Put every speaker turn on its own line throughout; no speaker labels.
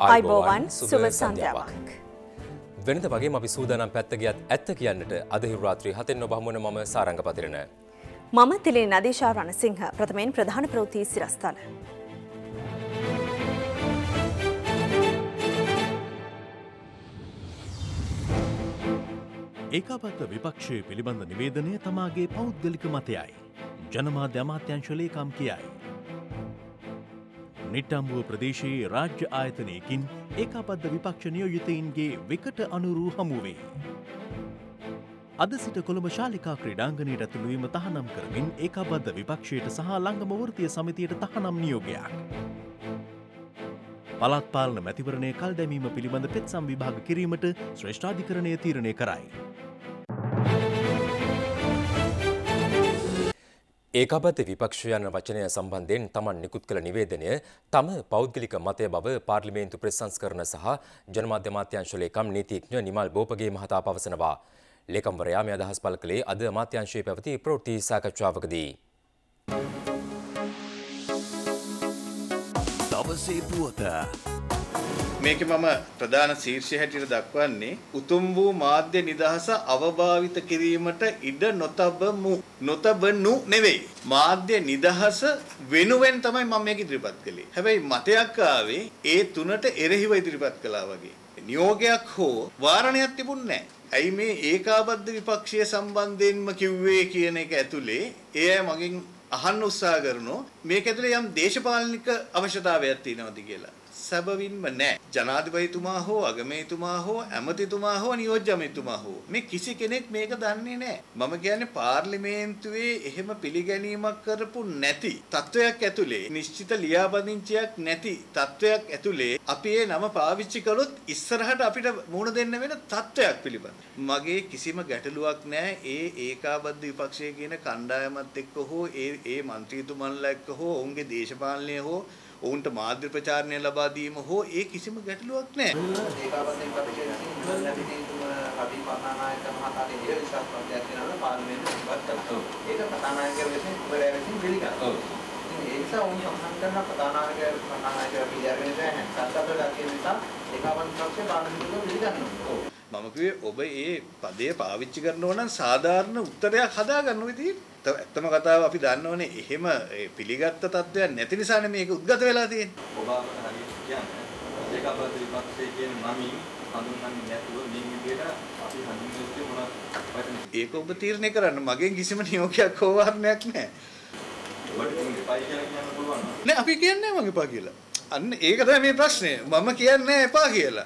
අයිබෝවන් සුබ සන්ධ්‍යාවක්. වෙනද වගේම අපි සූදානම් පැත්ත ගියත් ඇත්ත කියන්නට අද හිරු රාත්‍රී 7 ඔබ හමුවන මම සාරංග පතිරණ.
මම තිලේ නදීෂා රණසිංහ. ප්‍රථමයෙන් ප්‍රධාන ප්‍රවෘත්ති සිරස්තල.
ඒකාබද්ධ විපක්ෂයේ පිළිබඳ නිවේදනය තමාගේ පෞද්ගලික මතයයි. ජනමාධ්‍ය අමාත්‍යාංශ ලේකම් කියයි. නිට්ටම්බුව ප්‍රදේශයේ රාජ්‍ය ආයතනයකින් ඒකාබද්ධ විපක්ෂ නියෝජිතයින්ගේ විකට අනුරූ හමුවේ. අද සිට කොළඹ ශාලිකා ක්‍රීඩාංගණයට ඇතුළු වීම තහනම් කරමින් ඒකාබද්ධ විපක්ෂයට සහ ළංගම වෘත්තීය සමිතියට තහනම් නියෝගයක්. පළාත් පාලන මැතිවරණය කල් දැමීම පිළිබඳ පෙත්සම් විභාග කිරීමට ශ්‍රේෂ්ඨාධිකරණය තීරණය කරයි.
ඒකාබද්ධ විපක්ෂ යන වචනය සම්බන්ධයෙන් තමන් නිකුත් කළ නිවේදනය තම පෞද්ගලික මතය බව පාර්ලිමේන්තු ප්‍රතිසංස්කරණ සහ ජනමාධ්‍ය අමාත්‍යාංශ ලේකම් නීතිඥ නිමල් බෝපගේ මහතා පවසනවා. ලේකම්වරයා මේ අදහස් පළ කළේ අද අමාත්‍යාංශයේ පැවති ප්‍රවෘත්ති සාකච්ඡාවකදී.
දවසේ පුවත
මේකේ මම ප්‍රධාන ශීර්ෂය හැටියට දක්වන්නේ උතුම් වූ මාධ්‍ය නිදහස අවභාවිත කිරීමට ඉඩ නොතබනු නෙවෙයි. මාධ්‍ය නිදහස වෙනුවෙන් තමයි මම මේක ඉදිරිපත් කළේ. හැබැයි මතයක් ආවේ ඒ තුනට එරෙහිව ඉදිරිපත් කළා වගේ. නියෝගයක් හෝ වාරණයක් තිබුණේ නැහැ. ඇයි මේ ඒකාබද්ධ විපක්ෂය සම්බන්ධයෙන්ම කිව්වේ කියන එක ඇතුලේ ඒ අය මගෙන් අහන්න උත්සාහ කරනෝ මේක ඇතුලේ යම් දේශපාලනික අවශ්‍යතාවයක් තියෙනවද කියලා. සැබවින්ම නැහැ. ජනාධිපතිතුමා හෝ අගමැතිතුමා හෝ ඇමතිතුමා හෝ නියෝජ්‍යමැතිතුමා හෝ මේ කිසි කෙනෙක් මේක දන්නේ නැහැ. මම කියන්නේ පාර්ලිමේන්තුවේ එහෙම පිළිගැනීමක් කරපු නැති තත්වයක් ඇතුලේ නිශ්චිත ලියාපදිංචියක් නැති තත්වයක් ඇතුලේ අපි ඒ නම පාවිච්චි කළොත් ඉස්සරහට අපිට මුහුණ දෙන්න වෙන තත්වයක් පිළිබඳ මගේ කිසිම ගැටලුවක් නැහැ. ඒ ඒකාබද්ධ විපක්ෂය කියන කණ්ඩායමත් එක්ක හෝ ඒ മന്ത്രിතුමන්ලා එක්ක හෝ ඔවුන්ගේ දේශපාලනය හෝ ඔවුන්ට මාධ්‍ය ප්‍රචාරණය ලබා දීම හෝ ඒ කිසිම ගැටලුවක් නැහැ.
ඒකාබද්ධ විපක්ෂයේ රවි පරණානායක මහතාගේ ඉදිරිපත් ප්‍රත්‍යක් වෙනවා පාර්ලිමේන්තුවේ ඉවත් කළා. ඒක කතානායකයන් විසින් ඉවරය විසින් පිළිගන්නවා. ඉතින් ඒ නිසා උන් සම්මන් කරන පරණානායක පිළිඅරගෙන නැහැ. සත්‍යප්‍රදාය කියන නිසා ඒකාබද්ධ විපක්ෂයේ පාර්ලිමේන්තුවේ පිළිගන්නවා. මම කිව්වේ ඔබ ඒ පදය පාවිච්චි කරනවා නම් සාධාරණ උත්තරයක් හදාගන්න විදිහට. ඇත්තම කතාව අපි දන්නවනේ එහෙම පිළිගත්ත තත්ත්වයක් නැති නිසානේ මේක උද්ගත වෙලා තියෙන්නේ.
ඔබ අපට හරියට කියන්නේ ඒකාබද්ධ විපක්ෂය කියන නමින් හඳුන්වන්නේ නැතුව මේ විදිහට අපි හඳුන්වන්නේ මොනවද?
ඒක ඔබ තීරණය කරන්න. මගෙන් කිසිම නියෝගයක් හෝ වාරණයක් නැහැ.
ඔබට එපයි කියලා කියන්න පුළුවන්
නෑ අපි කියන්නේ මම එපා කියලා. අන්න ඒක තමයි මේ ප්‍රශ්නේ. මම කියන්නේ එපා කියලා.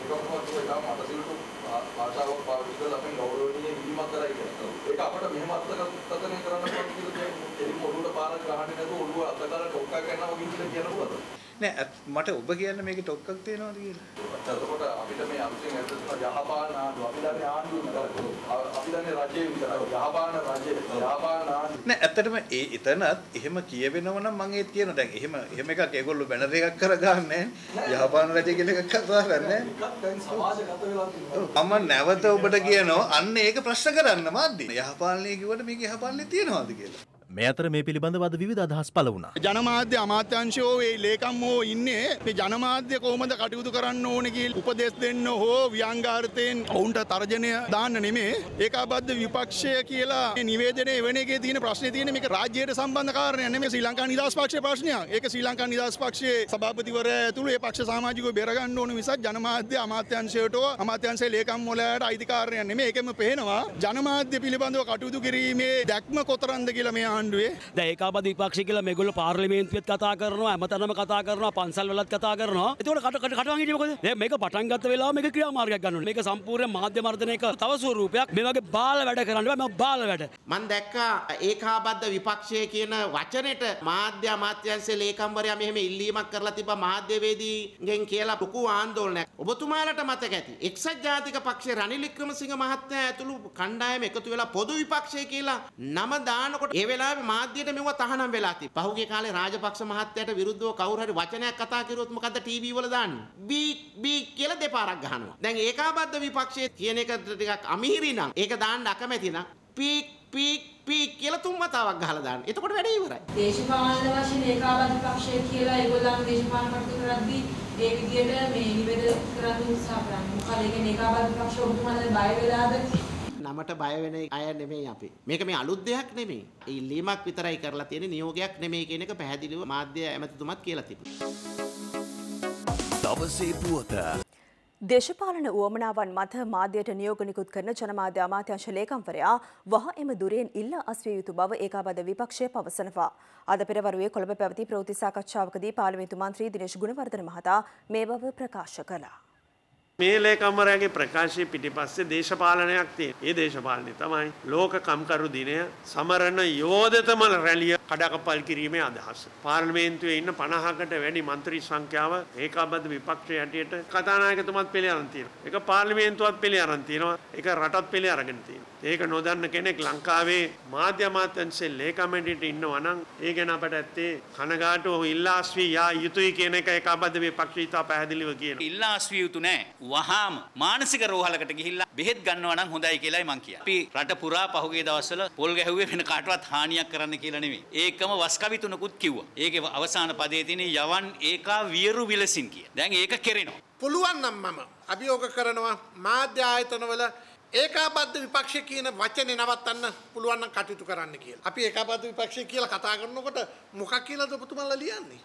ආශාවක් පාවිච්චි කරලා අපි ගෞරවණීය වීමක් කරයි කියලා. ඒක අපිට මෙහෙම අත්කතනේ කරන්න පුළුවන් කියලා එදින ඔළුවට පාරක් ගහන්නේ නැතුව ඔළුව අතකාර ටොක්කක් ගන්නවා වගේ කියලා කියන්න පුළුවන්ද?
නෑ මට ඔබ කියන්නේ මේකේ ටොක්කක් තියෙනවද කියලා.
එතකොට අපිට මේ අලුතෙන් ඇත්තටම යහපාලන ආණ්ඩුව අපි දන්නේ ආණ්ඩුව විතරයි. අපි දන්නේ රජයේ විතරයි. යහපාලන රජය යහපාලන ආණ්ඩුව.
නෑ ඇත්තටම එතනත් එහෙම කියවෙනව නම් මම ඒත් කියනවා. දැන් එහෙම එකක් ඒගොල්ලෝ බැනර් එකක් කරගන්නේ යහපාලන රජය කියලා එකක් කතා කරන්නේ.
දැන් සමාජගත වෙලා තියෙනවා.
මම නැවත ඔබට කියනවා අන්න ඒක ප්‍රශ්න කරන්න මාධ්‍ය. යහපාලනය කිව්වට මේක යහපාලනේ තියෙනවද කියලා.
මේ අතර මේ පිළිබඳව අද විවිධ අදහස් පළ වුණා.
ජනමාධ්‍ය අමාත්‍යාංශෝ ඒ ලේකම්ෝ ඉන්නේ මේ ජනමාධ්‍ය කොහොමද කටයුතු කරන්න ඕනේ කියලා උපදෙස් දෙන්න හෝ ව්‍යංගාර්ථයෙන් ඔවුන්ට තර්ජනය දාන්න නෙමෙයි. ඒකාබද්ධ විපක්ෂය කියලා මේ නිවේදනයේ වෙන එකේ තියෙන ප්‍රශ්නේ තියෙන්නේ මේක රාජ්‍යයට සම්බන්ධ කාරණයක් නෙමෙයි ශ්‍රී ලංකා නිදහස් පක්ෂයේ ප්‍රශ්නයක්. ඒක ශ්‍රී ලංකා නිදහස් පක්ෂයේ සභාපතිවරයා ඇතුළු ඒ පක්ෂ සමාජිකව බේර ගන්න ඕන මිසක් ජනමාධ්‍ය අමාත්‍යාංශයට අමාත්‍යාංශයේ ලේකම් වලට අයිතිකාරණයක් නෙමෙයි. ඒකෙම පේනවා ජනමාධ්‍ය පිළිබඳව කටයුතු කිරීමේ දැක්ම කොතරම්ද කියලා මේ
දැන් ඒකාබද්ධ විපක්ෂ කියලා මේගොල්ලෝ පාර්ලිමේන්තුවෙත් කතා කරනවා හැමතැනම කතා කරනවා පන්සල් වලත් කතා කරනවා. ඒතකොට කටවං හිටියේ මොකද? දැන් මේක පටන් ගත්ත වෙලාව මේක ක්‍රියාමාර්ගයක් ගන්න ඕනේ. මේක සම්පූර්ණ මාධ්‍ය මර්ධනයක තව ස්වරූපයක්. මේ වගේ බාල වැඩ කරන්න බෑ. මම බාල වැඩ.
මම දැක්කා ඒකාබද්ධ විපක්ෂය කියන වචනෙට මාධ්‍ය අමාත්‍යාංශයේ ලේකම්වරයා මෙහෙම ඉල්ලීමක් කරලා තිබ්බා මාධ්‍යවේදීගෙන් කියලා ලොකු ආందోලනයක්. ඔබතුමාලට මතක ඇති. එක්සත් ජාතික පක්ෂයේ රනිල් වික්‍රමසිංහ මහත්තයා ඇතුළු කණ්ඩායම එකතු වෙලා පොදු විපක්ෂය කියලා නම දානකොට ඒ වෙලාවේ මාධ්‍යයට මෙව තහනම් වෙලා තිබ්බා. පහුගිය කාලේ රාජපක්ෂ මහත්තයාට විරුද්ධව කවුරු හරි වචනයක් කතා කරුවොත් මොකද්ද ටීවී වල දාන්නේ? බී කියලා දෙපාරක් ගහනවා. දැන් ඒකාබද්ධ විපක්ෂයේ කියන එක ටිකක් අමිහිරි නම් ඒක දාන්න අකමැති නම් පීක් කියලා තුන් වතාවක් ගහලා දාන්න. එතකොට වැඩේ ඉවරයි.
දේශපාලන වශයෙන් ඒකාබද්ධ පක්ෂය කියලා ඒගොල්ලන්ගේ දේශපාලන කටයුතු කරද්දී ඒ විදියට මේ නිවැරදි කරන්න උත්සාහ කරන්නේ. මොකද ඒ කියන්නේ ඒකාබද්ධ විපක්ෂ ඔබතුමාලා බය වෙලාද?
නමට බය වෙන අය නෙමෙයි අපි. මේක මේ අලුත් දෙයක් නෙමෙයි. ඒ ඉල්ලීමක් විතරයි කරලා තියෙන්නේ, නියෝගයක් නෙමෙයි කියන එක පැහැදිලිව මාධ්‍ය ඇමතිතුමත් කියලා තිබුණා.
දවසේ පුවත.
දේශපාලන උවමනාවන් මත මාධ්‍යයට නියෝග නිකුත් කරන ජනමාධ්‍ය අමාත්‍යාංශ ලේකම්වරයා වහ එම දුරෙන් ඉල්ලා අස්විය යුතු බව ඒකාබද්ධ විපක්ෂය පවසනවා. අද පෙරවරුවේ කොළඹ පැවති ප්‍රවෘත්ති සාකච්ඡාවකදී පාර්ලිමේන්තු මන්ත්‍රී දිනේෂ් ගුණවර්ධන මහතා මේ බව ප්‍රකාශ කළා.
මේ ලේකම්වරයාගේ ප්‍රකාශයේ පිටිපස්සේ දේශපාලනයක් තියෙන. ඒ දේශපාලනය තමයි ලෝක කම්කරු දිනය සමරන යෝධතම රැළිය කඩකපල් කිරීමේ අදහස. පාර්ලිමේන්තුවේ ඉන්න 50කට වැඩි මන්ත්‍රී සංඛ්‍යාව ඒකාබද්ධ විපක්ෂයේ හැටියට කතානායකතුමත් පිළි අරන් තියෙනවා. ඒක පාර්ලිමේන්තුවත් පිළි අරන් තියෙනවා. ඒක රටත් පිළි අරගෙන තියෙනවා. ඒක නොදන්න කෙනෙක් ලංකාවේ මාධ්‍ය අමාත්‍යාංශයේ ලේකම්වරයාට ඉන්නවා නම් ඒ ගැන අපට ඇත්තේ කනගාටුව ඉල්ලාස්වි යා යුතුයි කියන එක ඒකාබද්ධ විපක්ෂය ඉතා පැහැදිලිව කියනවා.
ඉල්ලාස්වි යුතු නෑ. වහාම මානසික රෝහලකට ගිහිල්ලා බෙහෙත් ගන්නවා නම් හොඳයි කියලායි මං කියන්නේ. අපි රට පුරා පහුගිය දවස්වල පොල් ගැහුවේ වෙන කාටවත් හානියක් කරන්න කියලා නෙමෙයි. ඒකම වස්කවි තුනකුත් කිව්වා. ඒකේ අවසාන පදයේ තියෙන යවන් ඒකා වියරු විලසින් කිය. දැන් ඒක කෙරෙනවා.
පුළුවන් නම් මම අභියෝග කරනවා මාධ්‍ය ආයතනවල ඒකාබද්ධ විපක්ෂය කියන වචනේ නවත්තන්න පුළුවන් නම් කටයුතු කරන්න කියලා. අපි ඒකාබද්ධ විපක්ෂය කියලා කතා කරනකොට මොකක් කියලාද ඔබතුමාලා ලියන්නේ?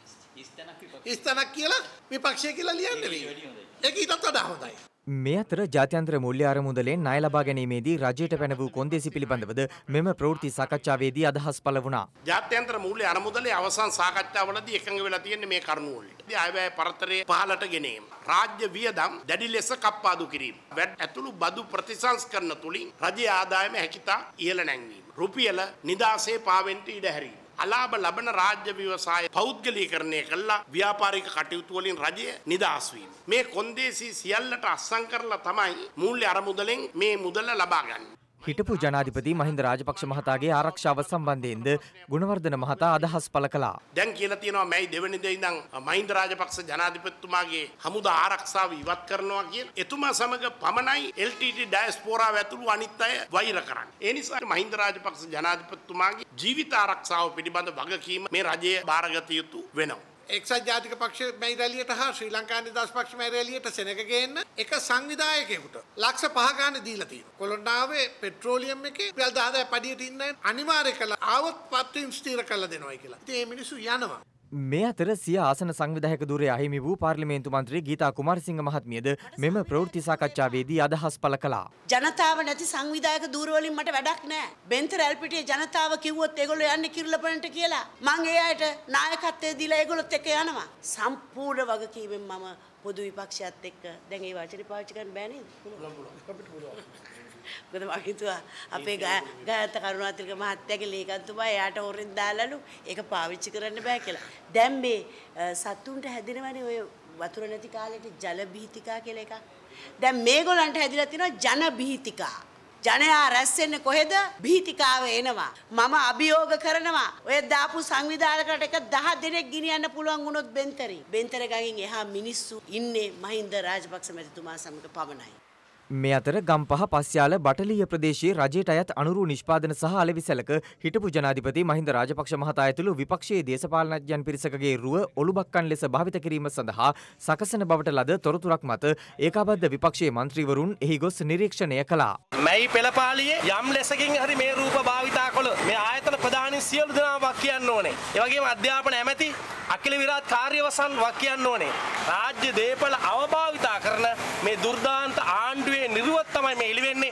ඉස්තනක් කියලා විපක්ෂය කියලා ලියන්නේ නෙවෙයි. ඒක ඊටත් වඩා හොඳයි.
මේ අතර ජාත්‍යන්තර මුල්‍ය අරමුදලෙන් ණය ලබා ගැනීමේදී රජයට පැන වූ කොන්දේසි පිළිබඳවද මෙම ප්‍රවෘත්ති සාකච්ඡාවේදී අදහස් පළ වුණා.
ජාත්‍යන්තර මුල්‍ය අරමුදලේ අවසන් සාකච්ඡාවලදී එකඟ වෙලා තියෙන්නේ මේ කරුණු වලට. ආයවැය පරතරය පහළට ගෙනීම, රාජ්‍ය වියදම් දැඩි ලෙස කප්පාදු කිරීම, වැඩ ඇතුළු බදු ප්‍රතිසංස්කරණ තුලින් රජයේ ආදායම හැකිතා ඉහළ නැංවීම, රුපියල නිදාසේ පාවෙන්ට ඉඩ හැරීම, අලාභ ලබන රාජ්‍ය ව්‍යවසාය පෞද්ගලීකරණය කළා ව්‍යාපාරික කටයුතු වලින් රජය නිදහස් වීම. මේ කොන්දේසි සියල්ලට අත්සන් කරලා තමයි මූල්‍ය අරමුදලෙන් මේ මුදල ලබා ගන්න.
හිටපු ජනාධිපති මහින්ද රාජපක්ෂ මහතාගේ ආරක්ෂාව සම්බන්ධයෙන්ද ගුණවර්ධන මහතා අදහස් පළ කළා.
දැන් කියලා තියෙනවා මැයි 2 වෙනිදා ඉඳන් මහින්ද රාජපක්ෂ ජනාධිපතිතුමාගේ හමුදා ආරක්ෂාව ඉවත් කරනවා කියලා. එතුමා සමග පමණයි LTT ඩයස්පෝරාව ඇතුළු අනිත් අය වෛර කරන්නේ. ඒ නිසා මහින්ද රාජපක්ෂ ජනාධිපතිතුමාගේ ජීවිත ආරක්ෂාව පිළිබඳ වගකීම මේ රජය බාරගත යුතු වෙනවා.
එක්සත් ජාතික පක්ෂ මේ රැළියට හා ශ්‍රී ලංකා නිදහස් පක්ෂ මේ රැළියට සෙනග ගේන්න එක සංවිධායකයෙකුට ලක්ෂ 5 ගානේ දීලා තියෙනවා. කොළොන්නාවේ පෙට්‍රෝලියම් එකේ රුපියල් 10000 පඩියට ඉන්න අනිවාර්ය කළා ආවොත් පත්වීම් ස්ථිර කළා දෙනවයි කියලා. ඉතින් මේ මිනිස්සු යනවා.
මේ අතර සිය ආසන සංවිධායක ධුරය අහිමි වූ පාර්ලිමේන්තු මන්ත්‍රී ගීතා කුමාරසිංහ මහත්මියද මෙම ප්‍රවෘත්ති සාකච්ඡාවේදී අදහස් පළ කළා.
ජනතාව නැති සංවිධායක ධුර වලින් මට වැඩක් නැහැ. බෙන්තර ඇල්පිටියේ ජනතාව කිව්වොත් ඒගොල්ලෝ යන්නේ කිරිලපනට කියලා. මං ඒ අයට නායකත්වය දීලා ඒගොල්ලොත් එක්ක යනවා. සම්පූර්ණ වගකීමෙන් මම පොදු විපක්ෂයත් එක්ක දැන් ඒ වචනේ පාවිච්චි කරන්න බෑ නේද? පුළුවන්. මොකද මම හිතුවා අපේ ගායත කරුණාතිලක මහත්තයාගේ ලේකම්තුමා එයාට හොරෙන් දාලාලු ඒක පාවිච්චි කරන්න බෑ කියලා. දැන් මේ සතුන්ට හැදෙනවනේ ඔය වතුර නැති කාලේට ජල බීතිකා කියලා එකක්. දැන් මේගොල්ලන්ට හැදිලා තිනවා ජන බීතිකා. ජනයා රැස් වෙන්නේ කොහෙද? බීතිකාව එනවා. මම අභියෝග කරනවා. ඔය දාපු සංවිධානකට එක 10 දෙනෙක් ගෙනියන්න පුළුවන් වුණොත් බෙන්තරේ. බෙන්තර ගඟින් එහා මිනිස්සු ඉන්නේ මහින්ද රාජපක්ෂ මැතිතුමා සමග පමණයි.
මේ අතර ගම්පහ පස්යාල බටලිය ප්‍රදේශයේ රජයට අයත් අනුරු නිෂ්පාදන සහ අලෙවිසැලක හිටපු ජනාධිපති මහින්ද රාජපක්ෂ මහතා ඇතුළු විපක්ෂයේ දේශපාලනඥයන් පිරිසකගේ රුව ඔලුබක්කන් ලෙස භාවිත කිරීම සඳහා සකසන බවට ලද තොරතුරක් මත ඒකාබද්ධ විපක්ෂයේ මන්ත්‍රීවරුන් එහි ගොස් නිරීක්ෂණය කළා.
මැයි පෙළපාලියේ යම් ලෙසකින් හරි මේ රූප භාවිතා කළ මේ ආයතන ප්‍රධානීන් සියලු දෙනාම වක් කියන්න ඕනේ. ඒ වගේම අධ්‍යාපන ඇමති අකිල විරාත් කාර්යවසන් වක් කියන්න ඕනේ. රාජ්‍ය දේපල අවභාවිතා කරන මේ දුර්දාන්ත ආණ්ඩුවේ නිරුවත් තමයි මේ එළි වෙන්නේ.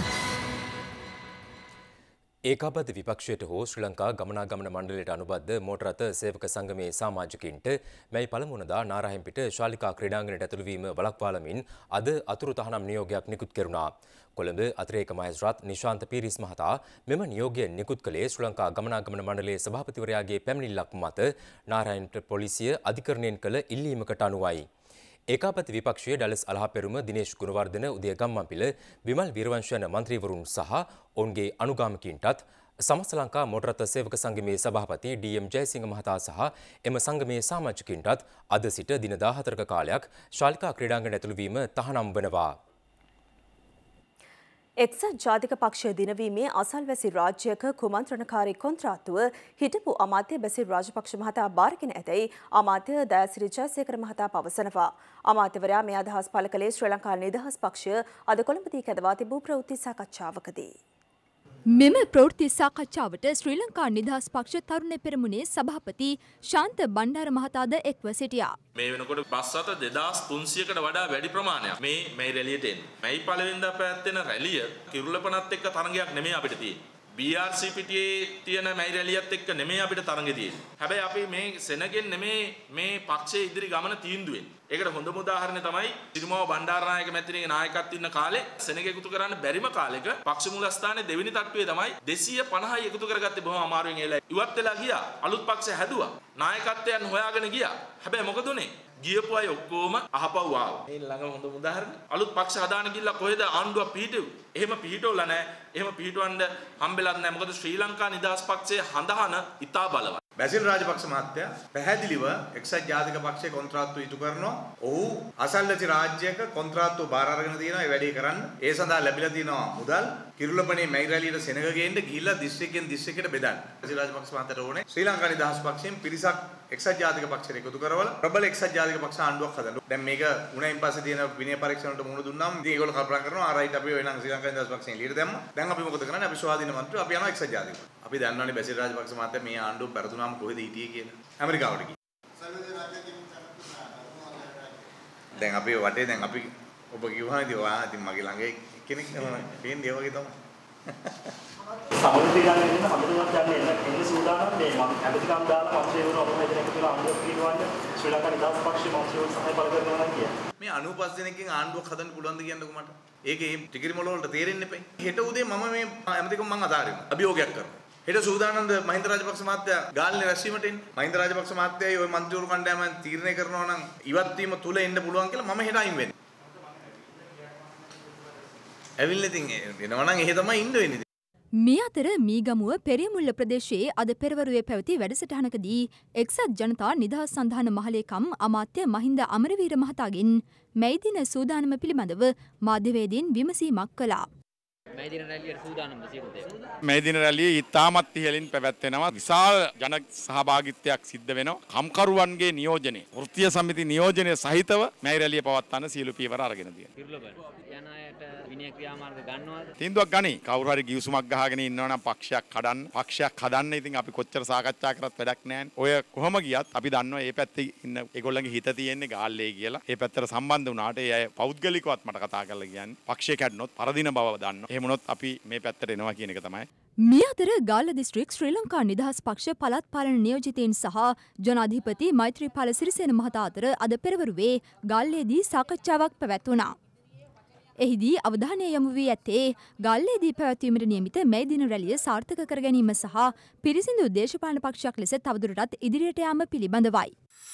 ඒකාබද්ධ විපක්ෂයට හෝ ශ්‍රී ලංකා ගමනාගමන මණ්ඩලයට අනුබද්ධ මෝටර රථ සේවක සංගමේ සමාජිකින්ට මැයි පළමුවනදා නාරාහෙම්පිට ශාලිකා ක්‍රීඩාංගණයට ඇතුළුවීම වළක්වාලමින් අද අතුරු තහනම් නියෝගයක් නිකුත් කෙරුණා. කොළඹ අතිරේක මහේස්ත්‍රාත් නිශාන්ත පීරිස් මහතා මෙම නියෝගය නිකුත් කළේ ශ්‍රී ලංකා ගමනාගමන මණ්ඩලයේ සභාපතිවරයාගේ පැමිණිල්ලක් මත නාරාහෙම්පිට පොලිසිය අධිකරණයෙන් කළ ඉල්ලීමකට අනුවයි. ඒකාබද්ධ විපක්ෂයේ ඩලස් අලහපෙරුම දිනේෂ් ගුණවර්ධන උදය ගම්මන්පිල විමල් වීරවංශ යන මන්ත්‍රීවරුන් සහ ඔවුන්ගේ අනුගාමිකයින්ටත් සමස්ත ලංකා මෝටර රථ සේවක සංගමේ සභාපති ඩී.එම්. ජයසිංහ මහතා සහ එම සංගමේ සමාජිකින්ටත් අද සිට දින 14ක කාලයක් ශාලිකා ක්‍රීඩාංගණයට ඇතුළු වීම තහනම් වනවා.
එක්සත් ජාතික පක්ෂය දිනවීමේ අසල්වැසි රාජ්‍යයක කුමන්ත්‍රණකාරී කොන්ත්‍රාත්තුව හිටපු අමාත්‍ය බැසිල් රාජපක්ෂ මහතා බාරගෙන ඇතැයි අමාත්‍ය දයාසිරි ජයසේකර මහතා පවසනවා. අමාත්‍යවරයා මේ අදහස් පළ කළේ ශ්‍රී ලංකා නිදහස් පක්ෂය අද කොළඹදී කැඳවා තිබූ ප්‍රවෘත්ති සාකච්ඡාවකදී.
මෙම ප්‍රවෘත්ති සාකච්ඡාවට ශ්‍රී ලංකා නිදහස් පක්ෂ තරුණ පෙරමුණේ සභාපති ශාන්ත බණ්ඩාර මහතාද එක්ව සිටියා.
මේ වෙනකොට බස් අත 2300කට වඩා වැඩි ප්‍රමාණයක් මේ රැලියට එන්නේ. මේ පළවෙනිදා පැවැත්වෙන රැලිය කිරුළපනත් එක්ක තරඟයක් නෙමෙයි අපිට තියෙන්නේ. BRC පිටියේ තියෙන මේ රැලියත් එක්ක නෙමෙයි අපිට තරඟ තියෙන්නේ. හැබැයි අපි මේ සෙනගෙන් නෙමෙයි මේ පක්ෂයේ ඉදිරි ගමන තීන්දුව වෙන්නේ. ඒකට හොඳම උදාහරණය තමයි සිරිමාව බණ්ඩාරනායක මැතිණියගේ නායකත්වයේ ඉන්න කාලේ සෙනග එකතු කරන්න බැරිම කාලෙක පක්ෂ මූලස්ථානයේ දෙවෙනි තට්ටුවේ තමයි 250යි එකතු කරගත්තේ බොහොම අමාරුවෙන් ඒලා ඉවත් වෙලා ගියා. අලුත් පක්ෂ හැදුවා. නායකත්වයන් හොයාගෙන ගියා. හැබැයි මොකද උනේ? ගියපු අය ඔක්කොම අහපව් ආවා. මේ ළඟම හොඳ උදාහරණ. අලුත් පක්ෂ හදාන ගිල්ලා කොහෙද ආණ්ඩුවක් පිහිටුවේ? එහෙම පිහිටවලා නැහැ. එහෙම පිහිටවන්න හම්බෙලත් නැහැ. මොකද ශ්‍රී ලංකා නිදහස් පක්ෂයේ හඳහන ඉතා බලවත්.
බැසිල් රාජපක්ෂ මහත්තයා පැහැදිලිව එක්සත් ජාතික පක්ෂයේ කොන්ත්‍රාත්තු ඉටු කරනවා. ඔහු අසල්වැසි රාජ්‍යයක කොන්ත්‍රාත්තු බාර අරගෙන තියෙනවා ඒ වැඩේ කරන්න. ඒ සඳහා ලැබිලා තියෙනවා මුදල්. කිරුළපනේ මැයි රැලියට සෙනග ගේන්න ගිහිල්ලා දිස්ත්‍රික්කෙන් දිස්ත්‍රික්කයට බෙදන්න. බැසිල් රාජපක්ෂ මහත්තයාට ඕනේ ශ්‍රී ලංකා නිදහස් පක්ෂයෙන් පිරිසක් එක්සත් ජාතික පක්ෂයට එකතු කරවලා ප්‍රබල එක්සත් ජාතික පක්ෂ ආණ්ඩුවක් හදන්න. දැන් මේක උණයින් පස්සේ තියෙන විනය පරීක්ෂණ වලට මුහුණ දුන්නාම ඉතින් ඒගොල්ලෝ කල්පනා කරනවා ආරයිට් අපි වෙනං ශ්‍රී ලංකා නිදහස් පක්ෂයෙන් එළියට දැම්මා. දැන් අපි මොකද කරන්නේ? අපි ස්වාධීන මන්ත්‍රී අපි යනවා එක්සත් ජාතික. අපි දන්නවනේ බැසිල් රාජපක්ෂ මහත්තයා මේ ආණ්ඩුව පෙරදුනාම කොහෙද හිටියේ කියලා. ඇමරිකාවට ගිහින්. දැන් අපි වටේ දැන් අපි ඔබ කිව්වා ඉතින් ඔයා ඉතින් මගේ ළඟ කෙනෙක් නෙමෙයි. පේන්නේ ඒ වගේ තමයි.
සමෘද්ධි ගන්න ඉන්න හඳුනගන්න යන්නේ එන්නේ සූදානම් මේ මම ඇමතිකම් දාලා මන්ත්‍රීවරු අපේ දෙනෙක් කියලා ආණ්ඩුවක් පිටවන්න ශ්‍රී ලංකා නිදහස් පක්ෂයේ මන්ත්‍රීවරු සහය බල කරනවා නම් කියන්නේ.
මේ 95 දෙනෙක්ගෙන් ආණ්ඩුවක් හදන්න පුළුවන්ද කියන්නකෝ මට. ඒකේ ටිකිරි මොළ වලට තේරෙන්නේ නැපේ. හෙට උදේ මම මේ ඇමතිකම් මං අතාරිනවා. අභියෝගයක් කරනවා. හෙට සූදානම්ද මහින්ද රාජපක්ෂ මහත්තයා ගාල්ලේ රැස්වීමට එන්නේ. මහින්ද රාජපක්ෂ මහත්තයායි ওই මන්ත්‍රීවරු කණ්ඩායම තීරණය කරනවා නම් ඉවත් වීම තුල එන්න පුළුවන් කියලා මම හෙට අයින් වෙන්නේ. ඇවිල්ලා ඉතින් එනවා නම් එහෙ තමයි ඉන්න වෙන්නේ.
මේ අතර මීගමුව පෙරියමුල්ල ප්‍රදේශයේ අද පෙරවරුවේ පැවති වැඩසටහනකදී එක්සත් ජනතා නිදහස් සන්ධාන මහලේකම් අමාත්‍ය මහින්ද අමරවීර මහතාගෙන් මැයි දින සූදානම පිළිබඳව මාධ්‍යවේදීන් විමසීමක් කළා.
මැයි දින රැළියට සූදානම්ද සියලු දේවල්?
මැයි දින රැළිය ඉතාමත් ඉහළින් පැවැත්වෙනවා. විශාල ජන සහභාගීත්වයක් සිද්ධ වෙනවා. කම්කරුවන්ගේ නියෝජනය, වෘත්තීය සමිති නියෝජනය සහිතව මැයි රැළිය පවත්වන්න සියලු පියවර අරගෙන තියෙනවා.
යන අයට විනය ක්‍රියාමාර්ග ගන්නවද?
තීන්දුවක් ගනි. කවුරු හරි ගිවිසුමක් ගහගෙන ඉන්නවනම් පක්ෂයක් හදන්න ඉතින් අපි කොච්චර සාකච්ඡා කරත් වැඩක් නැහැ. ඔය කොහොම ගියත් අපි දන්නවා මේ පැත්තේ ඉන්න ඒගොල්ලන්ගේ හිත තියෙන්නේ ගාල්ලේ කියලා. ඒ පැත්තට සම්බන්ධ වුණාට ඒ අය පෞද්ගලිකවත් මට කතා කරලා කියන්නේ පක්ෂය කැඩුනොත් පරදින බව දන්නවා. එහෙම වුණොත් අපි මේ පැත්තට එනවා කියන එක තමයි.
මේ අතර ගාල්ල දිස්ත්‍රික් ශ්‍රී ලංකා නිදහස් පක්ෂ පළාත් පාලන නියෝජිතයින් සහ ජනාධිපති මෛත්‍රීපාල සිරිසේන මහතා අතර අද පෙරවරුවේ ගාල්ලේදී සාකච්ඡාවක් පැවැත්වුණා. එහිදී අවධානය යොමු වී ඇත්තේ ගල්ලේදී පැවැත්වීමට නියමිත මැයි දින රැළිය සාර්ථක කර ගැනීම සහ පිරිසිදු දේශපාලන පක්ෂයක් ලෙස තවදුරටත් ඉදිරියට යාම පිළිබඳවයි.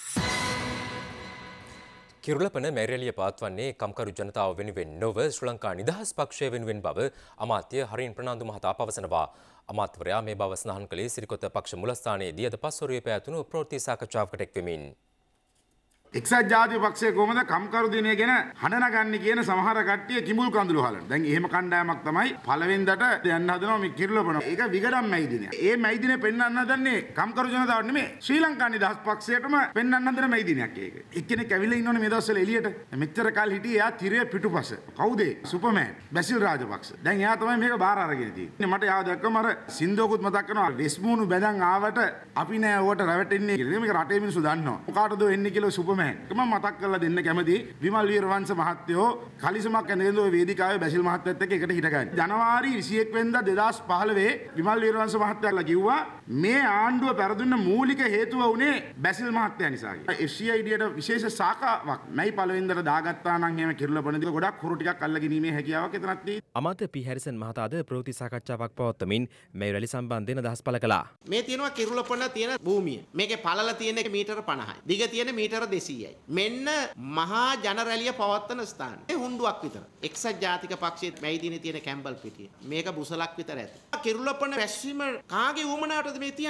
කිරුළපන මැයි රැළිය පවත්වන්නේ කම්කරු ජනතාව වෙනුවෙන් නොව ශ්‍රී ලංකා නිදහස් පක්ෂය වෙනුවෙන් බව අමාත්‍ය හරින් ප්‍රනාන්දු මහතා පවසනවා. අමාත්‍යවරයා මේ බව සඳහන් කළේ සිරිකොත පක්ෂ මුලස්ථානයේදී අද පස්වරුවේ පැවැතුණු ප්‍රවෘත්ති සාකච්ඡාවකට එක් වෙමින්.
එක්සත් ජාතික පක්ෂය කොහොමද කම්කරු දිනය ගැන හඬනගන්නේ කියන සමහර කට්ටිය කිඹුල් කඳුළු හලන. දැන් එහෙම කණ්ඩායමක් තමයි පළවෙනිදට යන්න හදනවා මේ කිරුළපන. ඒක විගඩම් මැයි දිනය. ඒ මැයි දිනේ පෙන්වන්න හදන්නේ කම්කරු ජනතාවට නෙමෙයි ශ්‍රී ලංකා නිදහස් පක්ෂයටම පෙන්වන්න හදන මැයි දිනයක් ඒක. එක්කෙනෙක් ඇවිල්ලා ඉන්නෝනේ මේ දවස්වල එළියට. මෙච්චර කාල හිටියේ එයා තිරේ පිටුපස. කවුද? සුපර්මෑන් බැසිල් රාජපක්ෂ. දැන් එයා තමයි මේක බාර අරගෙන තියෙන්නේ. මට යාව දැක්කම අර සින්දුවකුත් මතක් කරනවා. වෙස්මුණු බැඳන් ආවට අපි නෑ ඕවට රැවටෙන්නේ කියලා. මේක රටේ මිනිස්සු දන්නවා. මොකාටද එන්නේ කියලා සුපර්මෑන්. මම මතක් කරලා දෙන්න කැමති විමල් වීරවංශ මහත්තයෝ කලිසමක් ඇඳගෙන ওই වේදිකාවේ බැසිල් මහත්තයත් එක්ක එකට හිටගන්න. ජනවාරි 21 වෙනිදා 2015 විමල් වීරවංශ මහත්තයාලා කිව්වා මේ ආණ්ඩුව පෙරදුන්න මූලික හේතුව උනේ බැසිල් මහත්තයා නිසා කියලා. FCIDට විශේෂ සාකාවක් මැයි 1 වෙනිදාට දාගත්තා නම් එහෙම කිරුළපනදී ගොඩක් හුරු ටිකක් අල්ලගැනීමේ හැකියාවක් එතනක් තියෙනවා.
අමාත්‍ය පී හැරිසන් මහතාද ප්‍රවෘත්ති සාකච්ඡාවක් පවත්වමින් මේ රැලි සම්බන්ධයෙන් අදහස් පළ කළා.
මේ තියෙනවා කිරුළපන තියෙන භූමිය. මේකේ පළල තියෙන එක මීටර 50යි. දිග තියෙන මීටර 200යි. මෙන්න මහා ජන රැළිය පවත්වන ස්ථාන. ඒ හුණ්ඩුවක් විතර. එක්සත් ජාතික පක්ෂයේ මැයි දිනේ තියෙන කැම්බල් පිටිය. මේක බුසලක් විතර ඇති. කිරුළපන රැස්වීම කාගේ උවමනාවටද මේ තියන්නේ?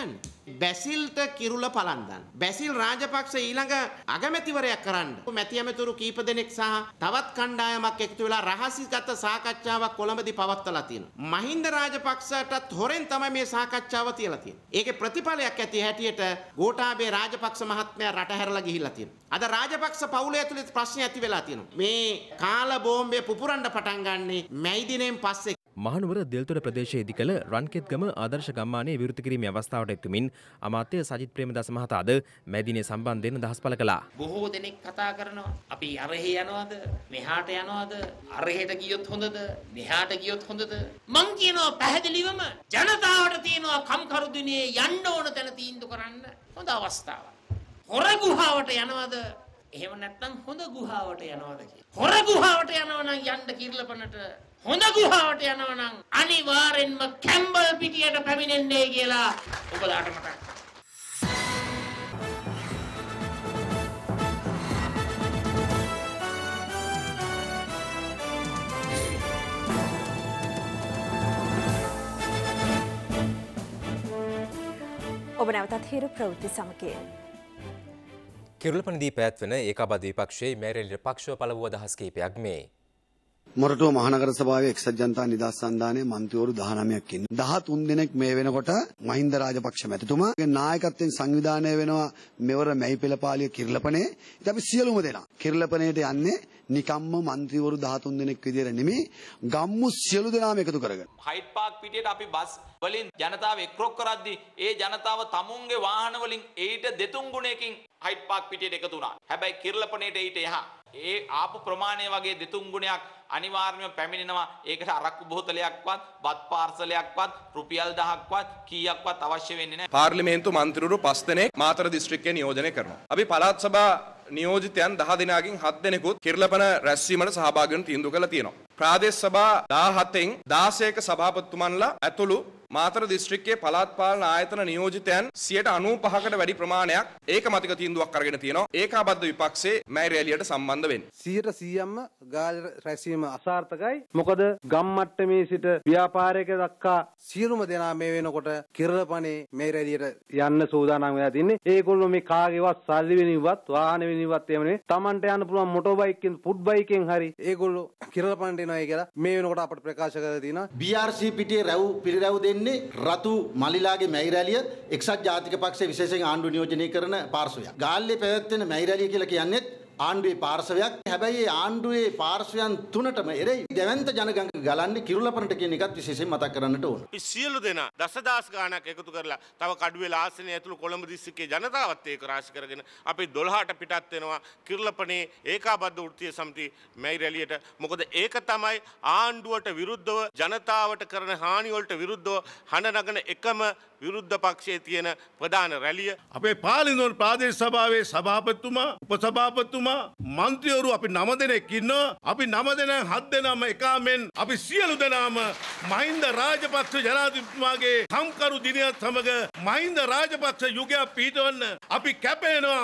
බැසිල්ට කිරුල පලන්දන්. බැසිල් රාජපක්ෂ ඊළඟ අගමැතිවරයක් කරන්න. මැති ඇමතුරු කීප දෙනෙක් සහ තවත් කණ්ඩායමක් එකතු වෙලා රහසිගත සාකච්ඡාවක් කොළඹදී පවත්වලා තියෙනවා. මහින්ද රාජපක්ෂටත් හොරෙන් තමයි මේ සාකච්ඡාව තියලා තියෙන්නේ. ඒකේ ප්‍රතිඵලයක් ඇති හැටියට ගෝඨාභය රාජපක්ෂ මහත්මයා රට හැරලා ගිහිල්ලා තියෙනවා. අද රාජපක්ෂ පවුලේ ඇතුළේ ප්‍රශ්න ඇති වෙලා තියෙනවා. මේ කාල බෝම්බේ පුපුරන්න පටන් ගන්නේ මැයි දිනෙන් පස්සේ.
මහනුවර දෙල්තොට ප්‍රදේශයේදී කළ රන්කෙත්ගම ආදර්ශ ගම්මානයේ විවෘත කිරීමේ අවස්ථාවට එතුමින් අමාත්‍ය සජිත් ප්‍රේමදාස මහතා අද මැයි දිනේ සම්බන්ධයෙන් අදහස් පළ කළා.
බොහෝ දෙනෙක් කතා කරනවා අපි අරහෙ යනවද මෙහාට යනවද අරහෙට ගියොත් හොඳද මෙහාට ගියොත් හොඳද මං කියනවා පැහැදිලිවම ජනතාවට තියෙනවා කම්කරු දිනේ යන්න ඕන තැන තීන්දුව කරන්න හොඳ අවස්ථාවක්. හොර ගුහාවට යනවද එහෙම නැත්නම් හොඳ ගුහාවට යනවද කියලා. හොර ගුහාවට යනවා නම් යන්න කිර්ලපනට හොඳ ගුහාවට යනවා නම් අනිවාර්යෙන්ම කැම්බල් පිටියට පැමිණෙන්නේ කියලා ඔබලාට මතක්.
ඔබ නැවතත් හිරු ප්‍රවෘත්ති සමගින්
කිරුළපනදී පැවැත්වෙන ඒකාබද්ධ විපක්ෂයේ මේරෙලියට පක්ෂව පළ වූ අදහස් කිහිපයක් මේ.
මොරටුව මහනගර සභාවේ එක්සත් ජනතා නිදහස් සන්ධානයේ මන්ත්‍රීවරු 19ක් ඉන්නවා. 13 දෙනෙක් මේ වෙනකොට මහින්ද රාජපක්ෂ මැතිතුමාගේ නායකත්වයෙන් සංවිධානය වෙනවා මෙවර මැයි පෙළපාලිය කිරිලපනේ. ඉතින් අපි සියලුම දෙනා කිරිලපනේට යන්නේ නිකම්ම මන්ත්‍රීවරු 13 දෙනෙක් විදියට නෙමෙයි ගම්මු සියලු දෙනාම එකතු කරගෙන.
හයිඩ් පාක් පිටියට අපි බස් වලින් ජනතාව එක්රොක් කරද්දී ඒ ජනතාව තමුන්ගේ වාහන වලින් ඊට දෙතුන් ගුණයකින් හයිඩ් පාක් පිටියට එකතු වුණා. හැබැයි කිරිලපනේට ඊට එහා ඒ ආපු ප්‍රමාණය වගේ දෙතුන් ගුණයක් අනිවාර්යයෙන්ම පැමිණෙනවා. ඒකට අරක්කු බෝතලයක්වත් බත් පාර්සලයක්වත් රුපියල් 1000ක්වත් කීයක්වත් අවශ්‍ය වෙන්නේ නැහැ.
පාර්ලිමේන්තු මන්ත්‍රීවරු 5 දෙනෙක් මාතර දිස්ත්‍රික්කයේ නියෝජනය කරනවා. අපි පළාත් සභා නියෝජිතයන් 10 දෙනාගෙන් 7 දෙනෙකුත් කිරිලපන රැස්වීමට සහභාගී වෙන්න තීන්දුව කළා තියෙනවා. ප්‍රාදේශ සභා 17න් 16ක සභාපතිතුමන්ලා ඇතුළු මාතර දිස්ත්‍රික්කයේ පළාත් පාලන ආයතන නියෝජිතයන් 95%කට වැඩි ප්‍රමාණයක් ඒකමතික තීන්දුවක් අරගෙන තියෙනවා. ඒකාබද්ධ විපක්ෂයේ මැයි රැලියට සම්බන්ධ වෙන්න.
100%ම ගාල් රැස්වීම අසාර්ථකයි. මොකද ගම් මට්ටමේ සිට ව්‍යාපාරයක දක්වා සියලුම දෙනා මේ වෙනකොට කිරලපනේ මේ රැලියට යන්න සූදානම් වෙලා තින්නේ. ඒගොල්ලෝ මේ කාගේවත් සල්ලි වෙනින්වත් වාහන වෙනින්වත් එහෙම නෙවෙයි. Tamanට යන්න පුළුවන් මොටෝ බයික්ෙන් ෆුට් බයික්ෙන් හරි ඒගොල්ලෝ කිරලපනට එනවා කියලා මේ වෙනකොට අපිට ප්‍රකාශ කරලා තියෙනවා.
BRC පිටියේ පිළිරැව් දෙන්නේ රතු මලිලාගේ මැයි රැලිය එක්සත් ජාතික පක්ෂයේ විශේෂයෙන් ආණ්ඩුව නියෝජනය කරන පාර්ශවයක්. ගාල්ලේ පැවැත්වෙන මැයි රැලිය කියලා කියන්නේ ආණ්ඩුවේ පාර්ශවයක්. හැබැයි ඒ ආණ්ඩුවේ පාර්ශවයන් තුනටම එරෙහි දැවැන්ත ජනගහනක ගලන්නේ කිරුළපනට කියන එකත් විශේෂයෙන් මතක් කරන්නට ඕන.
අපි සියලු දෙනා දසදහස් ගාණක් එකතු කරලා තව කඩුවෙල ආසනය ඇතුළු කොළඹ දිස්ත්‍රික්කයේ ජනතාවත් ඒක රාශි කරගෙන අපි 12ට පිටත් වෙනවා කිරුළපනේ ඒකාබද්ධ වෘත්තීය සමිතිය මැයි රැලියට. මොකද ඒක තමයි ආණ්ඩුවට විරුද්ධව ජනතාවට කරන හානි වලට විරුද්ධව හඬ නගන එකම විරුද්ධ පක්ෂයේ තියෙන ප්‍රධාන රැලිය.
අපේ පාර්ලිමේන්තු ප්‍රාදේශ සභාවේ සභාපතිතුමා උපසභාපතිතුමා මන්ත්‍රීවරු අපි 9 දෙනෙක් ඉන්නවා. අපි 9 දෙනා 7 දෙනාම එකමෙන් අපි සියලු දෙනාම මහින්ද රාජපක්ෂ ජනාධිපතිතුමාගේ කම්කරු දිනයත් සමග මහින්ද රාජපක්ෂ යුගයක් පිහිටවන්න අපි කැපෙනවා.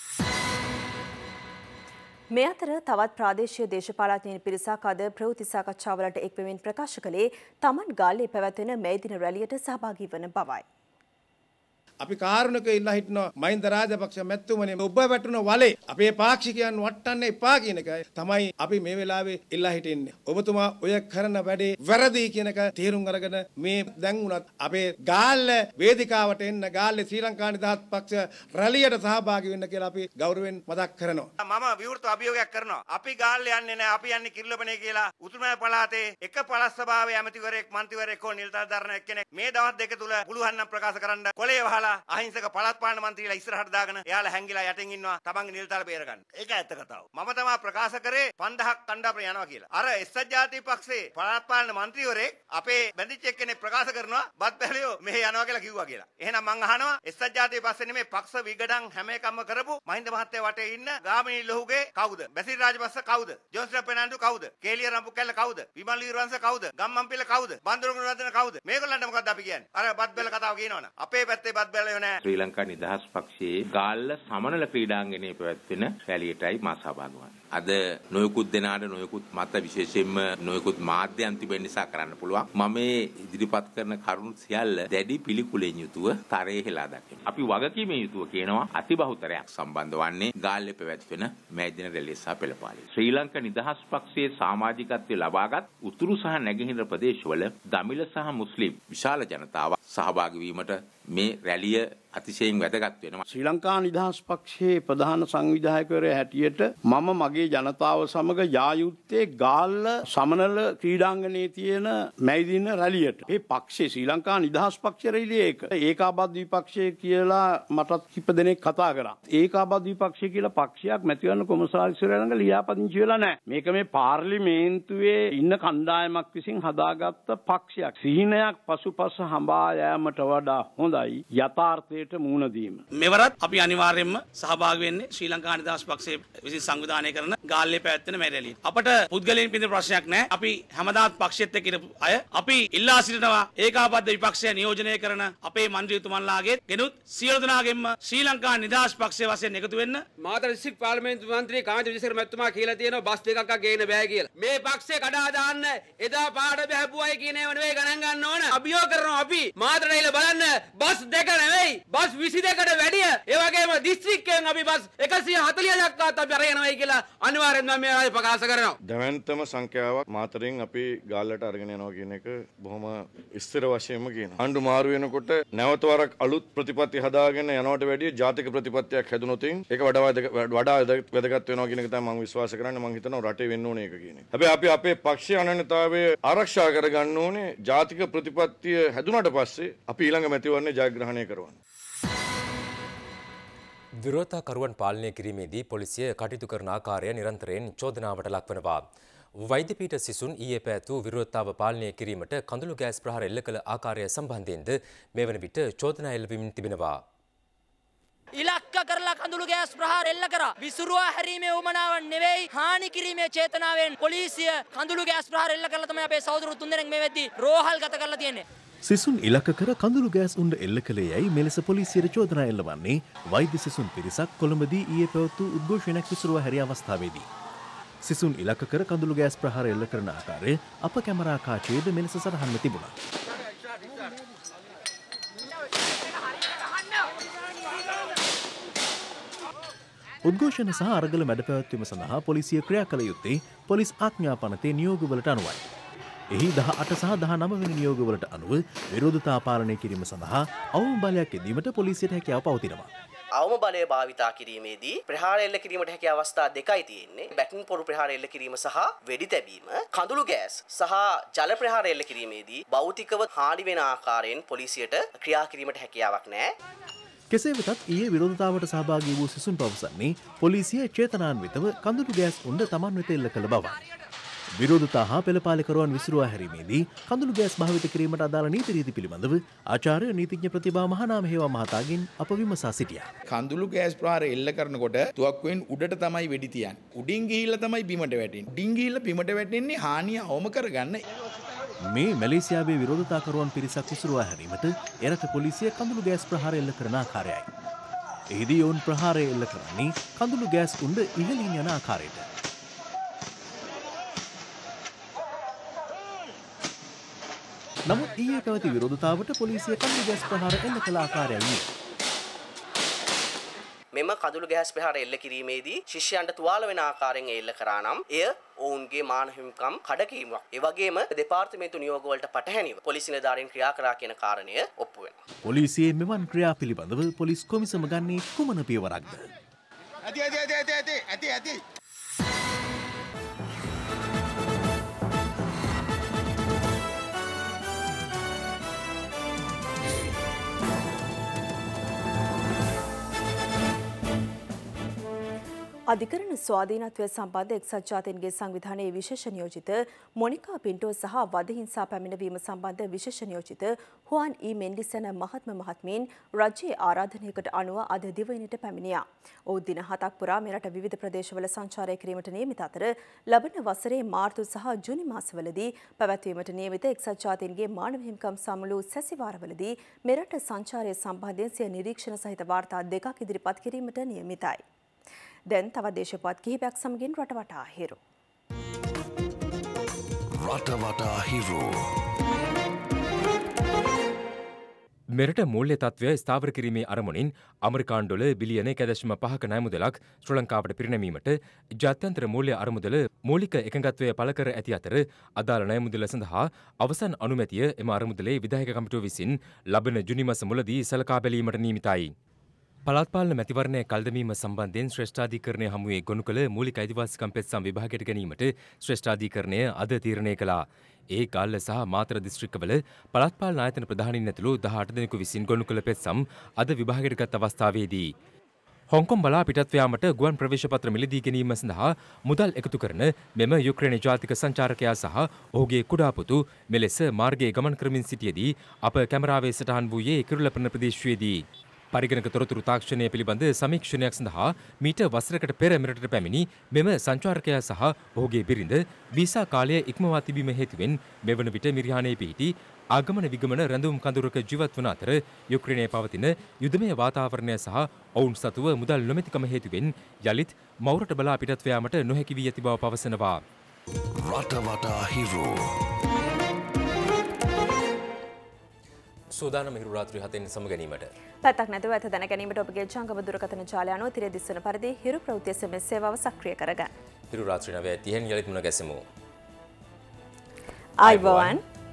මේ අතර තවත් ප්‍රාදේශීය දේශපාලඥයින් පිරිසක් අද ප්‍රවෘත්ති සාකච්ඡාවලට එක්වෙමින් ප්‍රකාශ කළේ තමන් ගාල්ලේ පැවැත්වෙන මේ දින රැළියට සහභාගී වන බවයි.
අපි කාරුණිකව ඉල්ලා හිටනවා මහින්ද රාජපක්ෂ මැතිතුමනි ඔබ වැටුණ වලේ අපේ පාක්ෂිකයන් වටන්න එපා කියන එකයි තමයි අපි මේ වෙලාවේ ඉල්ලා හිටින්නේ. ඔබතුමා ඔය කරන වැඩේ වැරදි කියන එක තීරුම් අරගෙන මේ දැන් උනත් අපේ ගාල්ල වේදිකාවට එන්න ගාල්ලේ ශ්‍රී ලංකා නිදහස් පක්ෂ රැළියට සහභාගී වෙන්න කියලා අපි ගෞරවයෙන් මතක් කරනවා.
මම විවෘත අභියෝගයක් කරනවා. අපි ගාල්ලේ යන්නේ නැහැ. අපි යන්නේ කිරිලපනේ කියලා උතුරුමැද පළාතේ එක පළාත් සභාවේ ඇමතිවරයෙක් මන්ත්‍රීවරයෙක් හෝ නිලධාරීන් එක්කෙනෙක් මේ දවස් දෙක තුල පුළුවන් නම් ප්‍රකාශ කරන්න කොලේ වහලා අහිංසක පළාත් පාලන මන්ත්‍රීලා ඉස්සරහට දාගෙන එයාලා හැංගිලා යටින් ඉන්නවා තමන්ගේ නිලධාරීන් බේරගන්න. ඒක ඇත්ත කතාව. මම තමයි ප්‍රකාශ කරේ 5000ක් කණ්ඩායමට යනවා කියලා. අර එක්සත් ජාතික පක්ෂේ පළාත් පාලන මන්ත්‍රීවරයෙක් අපේ බැඳිච්ච එක්කෙනෙක් ප්‍රකාශ කරනවා බත් බැලියෝ මෙහෙ යනවා කියලා කිව්වා කියලා. එහෙනම් මං අහනවා එක්සත් ජාතික පක්ෂේ නෙමෙයි පක්ෂ විගඩම් හැම එකක්ම කරපු මහින්ද මහත්තයා වටේ ඉන්න ගාමිණී ලොහුගේ කවුද? බැසිල් රාජපක්ෂ කවුද? ජෝන්ස්ලා පෙනාන්ඩු කවුද? කේලිය රම්පුකැල්ල කවුද? විමල් වීරවංශ කවුද? ගම්මන්පිල කවුද? බන්දුරුගුණ රත්න කවුද? මේගොල්ලන්ට මොකද්ද අපි කියන්නේ? අර බත් බැල කතාව කියනවනේ. අපේ පැත්තේ බත් බැලයෝ නෑ.
ශ්‍රී ලංකා නිදහස් පක්ෂයේ ගාල්ල සමනල ක්‍රීඩාංගණයේ පැවැත්වෙන රැළියටයි මා සහභාගී වන්නේ.
අද නොයෙකුත් දෙනාට නොයෙකුත් මත විශේෂයෙන්ම නොයෙකුත් මාධ්‍යයන් තිබෙන නිසා කරන්න පුළුවන්. මම මේ ඉදිරිපත් කරන කරුණු සියල්ල දැඩි පිළිකුලෙන් යුතුව තරයේ හෙලා දකිනවා. අපි වගකීමෙන් යුතුව කියනවා අතිබහුතරයක් සම්බන්ධ වන්නේ ගාල්ලේ පැවැත්වෙන මේ දින රැළිය සහ පෙළපාලිය. ශ්‍රී ලංකා නිදහස් පක්ෂයේ සමාජිකත්වයේ ලබාගත් උතුරු සහ නැගෙනහිර ප්‍රදේශවල දමිළ සහ මුස්ලිම් විශාල ජනතාවක් සහභාගී වීමට මේ රැළිය අතිශයින් වැදගත් වෙනවා.
ශ්‍රී ලංකා නිදහස් පක්ෂයේ ප්‍රධාන සංවිධායකවරයා හැටියට මම මගේ ජනතාව සමග යා යුත්තේ ගාල්ල සමනල ක්‍රීඩාංගණයේ තියෙන මැයි දින රැළියට. මේ පක්ෂේ ශ්‍රී ලංකා නිදහස් පක්ෂ රැළිය ඒකාබද්ධ විපක්ෂය කියලා මටත් කිප දෙනෙක් කතා කරා. ඒකාබද්ධ විපක්ෂය කියලා පක්ෂයක් මැතිවරණ කොමසාරිස්වරයා ළඟ ලියාපදිංචි වෙලා නැහැ. මේක මේ පාර්ලිමේන්තුවේ ඉන්න කණ්ඩායමක් විසින් හදාගත්ත පක්ෂයක්. සිහිනයක් පසුපස හඹා යෑමට වඩා හොඳයි යථාර්ථයට මුහුණ දීම.
මෙවරත් අපි අනිවාර්යයෙන්ම සහභාගී වෙන්නේ ශ්‍රී ලංකා නිදහස් පක්ෂයේ විසින් සංවිධානය කරන ගාල්ලේ පැවැත්වෙන මේ රැළියට. අපට පුද්ගලයන් පිළිබඳ ප්‍රශ්නයක් නැහැ. අපි හැමදාත් පක්ෂයත් එක්ක ඉරපු අය. අපි ඉල්ලා සිටිනවා ඒකාබද්ධ විපක්ෂය නියෝජනය කරන අපේ මන්ත්‍රීතුමන්ලාගේ ගෙනුත් සියලු දෙනාගෙන්ම ශ්‍රී ලංකා නිදහස් පක්ෂයේ වශයෙන් එකතු වෙන්න.
මාතර දිස්ත්‍රික් පාර්ලිමේන්තු මන්ත්‍රී කාන්ති විජේසේකර මැතිතුමා කියලා තියෙනවා බස් දෙකක් ගේන්න බෑ කියලා. මේ පක්ෂය කඩා දාන්න එදා පාඩ බහැපුවයි කියන ඒවා නෙවෙයි ගණන් ගන්න ඕන. අභියෝග කරනවා අපි මාතරට ඇවිල්ලා බලන්න බස් දෙක නෙවෙයි බස් 22කට වැඩිය ඒ වගේම දිස්ත්‍රික්කයෙන් අපි බස් 140 දක්වාත් අපි අරගෙනවයි කියලා අනිවාර්යෙන්ම මේ ආයෙ ප්‍රකාශ කරනවා.
දැවැන්තම සංඛ්‍යාවක් මාතරින් අපි ගාල්ලට අරගෙන යනවා කියන එක බොහොම ස්ථිර වශයෙන්ම කියනවා. ආණ්ඩු මාරු වෙනකොට නැවත වරක් අලුත් ප්‍රතිපත්ති හදාගෙන යනවට වැඩිය ජාතික ප්‍රතිපත්තියක් හැදුනොත් ඒක වඩා වැදගත් වෙනවා කියන එක තමයි මම විශ්වාස කරන්නේ. මම හිතනවා රටේ වෙන්න ඕනේ ඒක කියන එක. හැබැයි අපි අපේ පක්ෂයේ අනන්‍යතාවය ආරක්ෂා කරගන්න ඕනේ. ජාතික ප්‍රතිපත්තිය හැදුනට පස්සේ අපි ඊළඟ මැතිවරණය ජයග්‍රහණය කරවන්න.
විරෝධතාකරුවන් පාලනය කිරීමේදී පොලිසිය කටයුතු කරන ආකාරය නිරන්තරයෙන් චෝදනාවට ලක්වනවා. වෛද්‍යපීඨ සිසුන් ඊයේ පැවැත්වූ විරෝධතාව පාලනය කිරීමට කඳුළු ගෑස් ප්‍රහාර එල්ල කළ ආකාරය සම්බන්ධයෙන්ද මේ වන විට චෝදනා එල්ලවමින් තිබෙනවා.
ඉලක්ක කරලා කඳුළු ගෑස් ප්‍රහාර එල්ල කරා. විසුරුවා හැරීමේ උවමනාවක් නෙවෙයි හානි කිරීමේ චේතනාවෙන් පොලිසිය කඳුළු ගෑස් ප්‍රහාර එල්ල කරලා තමයි අපේ සහෝදරු තුන්දෙනෙක් මේ වෙද්දී රෝහල් ගත කරලා තියෙන්නේ.
සිසුන් ඉලක්ක කර කඳුළු ගෑස් උණ්ඩ එල්ල කළේ යයි මෙලෙස පොලිසියට චෝදනා එල්ලවන්නේ වෛද්‍ය සිසුන් පිරිසක් කොළඹදී ඊයේ පැවැත් වූ උද්ඝෝෂණයක් විසුරුවා හැරි අවස්ථාවේදී. සිසුන් ඉලක්ක කර කඳුළු ගෑස් ප්‍රහාර එල්ල කරන ආකාරය අප කැමරා කාචයේද මෙලෙස සටහන්ව තිබුණා. උද්ඝෝෂණ සහ අරගල මැඩ පැවැත්වීම සඳහා පොලිසිය ක්‍රියා කළ යුත්තේ පොලිස් ආඥා පනතේ නියෝගවලට අනුවයි. එහි 18 සහ 19 වෙනි නියෝගවලට අනුව විරෝධතා පාලනය කිරීම සඳහා අවම බලයක් යෙදීමට පොලිසියට හැකියාව පවතිනවා.
අවම බලය භාවිතා කිරීමේදී ප්‍රහාර එල්ල කිරීමට හැකි අවස්ථා දෙකයි තියෙන්නේ. බැටන් පොරු ප්‍රහාර එල්ල කිරීම සහ වෙඩි තැබීම. කඳුළු ගෑස් සහ ජල ප්‍රහාර එල්ල කිරීමේදී භෞතිකව හානි වෙන ආකාරයෙන් පොලිසියට ක්‍රියා කිරීමට හැකියාවක් නැහැ.
කෙසේ වෙතත් ඊයේ විරෝධතාවට සහභාගී වූ සිසුන් පවසන්නේ පොලිසිය චේතනාන්විතව කඳුළු ගෑස් උණ්ඩ තමන් වෙත එල්ල කළ බවයි. විරෝධතා හා පෙළපාලිකරුවන් විසිරුවා හැරීමේදී කඳුළු ගෑස් භාවිත කිරීමට අදාළ නීති රීති පිළිබඳව ආචාර්ය නීතිඥ ප්‍රතිභා මහනාම හේවා මහතාගෙන් අප විමසා සිටියා.
කඳුළු ගෑස් ප්‍රහාර එල්ල කරනකොට තුවක්කුවෙන් උඩට තමයි වෙඩි තියන්නේ. උඩින් ගිහිල්ලා තමයි බිමට වැටෙන්නේ. උඩින් ගිහිල්ලා බිමට වැටෙන්නේ හානිය අවම කරගන්න.
මේ මැලේසියාවේ විරෝධතාකරුවන් පිරිසක් විසිරුවා හැරීමට එරට පොලිසිය කඳුළු ගෑස් ප්‍රහාර එල්ල කරන ආකාරයයි. එහිදී ඔවුන් ප්‍රහාරය එල්ල කරන්නේ කඳුළු ගෑස් උණ්ඩ ඉහළින් යන ආකාරයට. නමුත් ඊයේ පැවති විරෝධතාවට පොලිසිය කඳුළු ගෑස් ප්‍රහාර එල්ල කළ ආකාරයයි.
මෙම කඳුළු ගෑස් ප්‍රහාර එල්ල කිරීමේදී ශිෂ්‍යයන්ට තුවාල වෙන ආකාරයෙන් එල්ල කරා නම් එය ඔවුන්ගේ මාන හිමිකම් කඩකිරීමක්. ඒ වගේම දෙපාර්තමේන්තු නියෝග වලට පටහැනිව පොලිස් නිලධාරීන් ක්‍රියා කරා කියන කාරණය ඔප්පු වෙනවා.
පොලිසියේ මෙවන් ක්‍රියා පිළිබඳව පොලිස් කොමිසම ගන්නේ කුමන පියවරක්ද?
ඇති
අධිකරණ ස්වාධීනත්වය සම්බන්ධ එක්සත් ජාතීන්ගේ සංවිධානයේ විශේෂ නියෝජිත මොනිකා පින්ටෝ සහ වද හිංසා පැමිණවීම සම්බන්ධ විශේෂ නියෝජිත හුවන් ඊ මෙන්ඩිසන මහත්මීන් රජයේ ආරාධනයකට අනුව අද දිවයිනට පැමිණියා. ඔහු දින 7ක් පුරා මෙරට විවිධ ප්‍රදේශවල සංචාරය කිරීමට නියමිත අතර ලබන වසරේ මාර්තු සහ ජුනි මාසවලදී පැවැත්වීමට නියමිත එක්සත් ජාතීන්ගේ මානව හිමිකම් සමුළු සැසිවාරවලදී මෙරට සංචාරය සම්බන්ධයෙන් සිය නිරීක්ෂණ සහිත වාර්තා දෙකක් ඉදිරිපත් කිරීමට නියමිතයි. දැන් තවත් දේශපාලන කිහිපයක් සමගින් රටවටා හිරු.
රටවටා හිරු.
මෙරට මූල්‍ය තත්ත්වය ස්ථාවර කිරීමේ අරමුණින් අමරිකානු ඩොලර් බිලියන 1.5ක ණය මුදලක් ශ්‍රී ලංකාවට පිරිනැමීමට ජාත්‍යන්තර මූල්‍ය අරමුදල මූලික එකඟත්වය පළ කර ඇති අතර අදාළ ණය මුදල සඳහා අවසන් අනුමැතිය එම අරමුදලේ විධායක කමිටුව විසින් ලබන ජුනි මාස මුලදී සලකා බැලීමට නියමිතයි. පළාත් පාලන මැතිවරණය කල්දමීම සම්බන්ධයෙන් ශ්‍රේෂ්ඨාධිකරණය හමුවේ ගොනු කළ මූලික අයිතිවාසිකම් පෙත්සම් විභාගයට ගැනීමට ශ්‍රේෂ්ඨාධිකරණය අද තීරණය කළා. ඒ ගාල්ල සහ මාතර දිස්ත්‍රික්කවල පළාත් පාලන ආයතන ප්‍රධානීන් ඇතුළු 18 දෙනෙකු විසින් ගොනු කළ පෙත්සම් අද විභාගයට ගත් අවස්ථාවේදී හොංකොං බලා පිටත් යාමට ගුවන් ප්‍රවේශ පත්‍ර මිලදී ගැනීම සඳහා මුදල් එකතු කරන මෙම යුක්‍රේන ජාතික සංචාරකයා සහ ඔහුගේ කුඩා පුතු මෙලෙස මාර්ගයේ ගමන් කරමින් සිටියේදී අප කැමරාවේ සටහන් වූයේ කිරුළපන ප්‍රදේශයේදී පරිගණක තොරතුරු තාක්ෂණය පිළිබඳ සමීක්ෂණයක් සඳහා මීට වසරකට පෙර මෙරටට පැමිණි මෙම සංචාරකයා සහ ඔහුගේ බිරිඳ වීසා කාලය ඉක්මවා තිබීම හේතුවෙන් මෙවන විට මිරිහානයේ පිහිටි ආගමන විගමන රැඳුම් කඳුරක ජීවත් වන අතර යුක්‍රේනයේ පවතින යුදමය වාතාවරණය සහ ඔවුන් සතුව මුදල් නොමැතිකම හේතුවෙන් යලිත් මවුරට බලා පිටත් යාමට නොහැකි වී ඇති බව පවසනවා.
රටවටා හිරු.
සූදානම හිරු රාත්‍රී 7න් සමගැනීමට
පැත්තක් නැතුව ඇත දැන ගැනීමට ඔබගේ ජංගම දුරකථන ජාලය අනුව තිරේ දිස්වන පරිදි හිරු ප්‍රවෘත්ති SMS සේවාව සක්‍රිය කරගන්න.
හිරු රාත්‍රී 9 30න් යලිත් මුණ ගැසෙමු.
ආයිබෝවන්